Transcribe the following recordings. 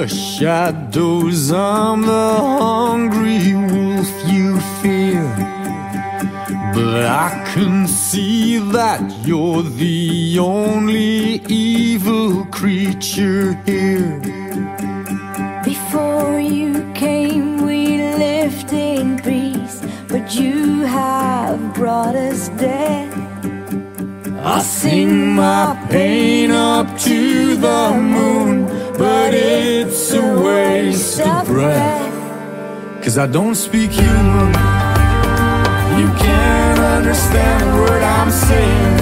the shadows, I'm the hungry wolf you fear. But I can see that you're the only evil creature here. Before you came we lived in peace, but you have brought us death. I sing my pain up to the moon, but it's a waste of breath. 'Cause I don't speak human. You can't understand a word I'm saying.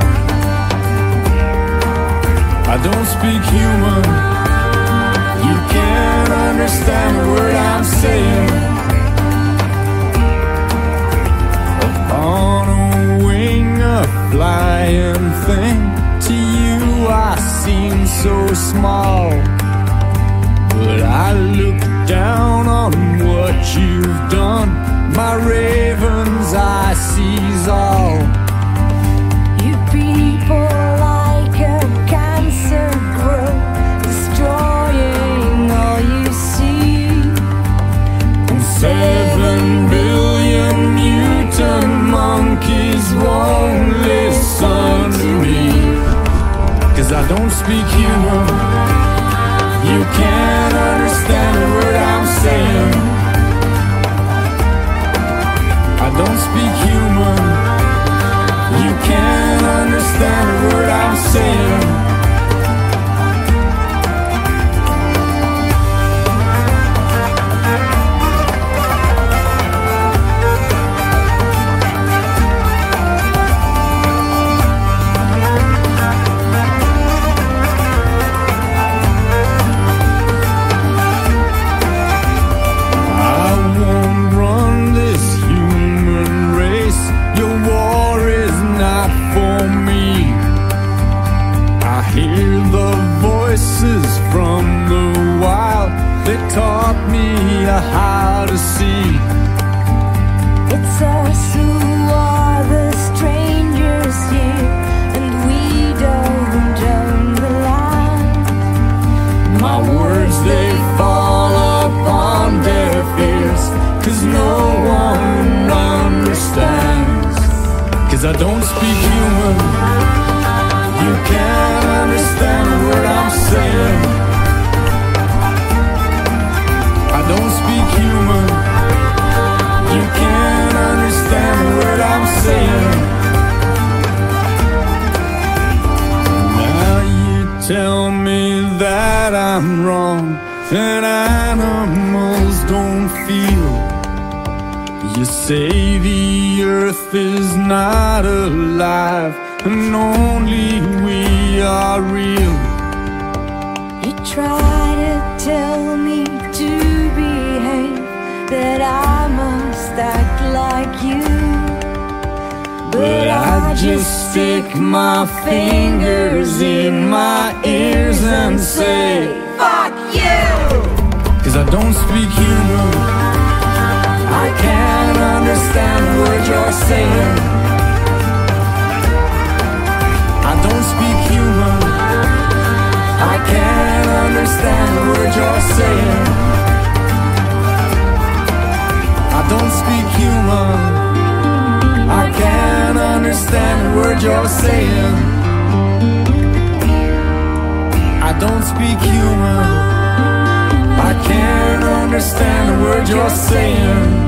I don't speak human. You can't understand a word I'm saying. On a wing, a flying thing, to you I seem so small. But I look down on what you've done. My raven's eye sees all. You people like a cancer grow, destroying all you see. And 7 billion mutant monkeys won't listen to me. 'Cause I don't speak human. You can't understand a word I'm saying. I don't speak human. You can't understand a word I'm saying. From the wild, they taught me how to see. It's us who are the strangers here, and we don't own the land. My words, they fall upon deaf ears, 'cause no one understands. 'Cause I don't speak human. You can't understand a word I'm saying. I don't speak human. You can't understand a word I'm saying. Now you tell me that I'm wrong, and animals don't feel. You say the earth is not alive, and only we are real. You try to tell me to behave, that I must act like you, but I just stick my fingers in my ears and say, fuck you! 'Cause I don't speak human. I can't understand what you're saying. I don't speak human. I can't understand the words you're saying. I don't speak human. I can't understand the words you're saying. I don't speak human. I can't understand the words you're saying.